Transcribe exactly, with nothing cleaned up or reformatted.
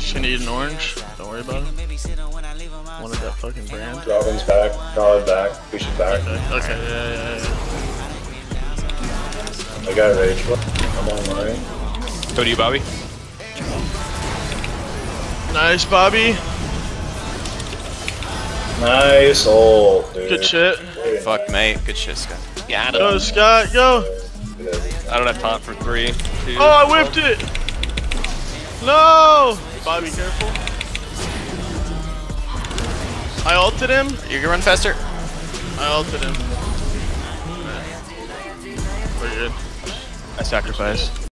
Just gonna eat an orange. Don't worry about it. Wanted that fucking brand. Robin's back. Solid back. We should back. Okay, okay, yeah, yeah, yeah. I got rage. I'm online. Go to you, Bobby. Nice, Bobby. Nice ult, dude. Good shit. Fuck, mate. Good shit, Scott. Yeah, Go, Scott, go. I don't have time for three, two. Oh, I whipped it. No. Bobby, careful. I ulted him. You can run faster. I ulted him. We're good. I sacrificed.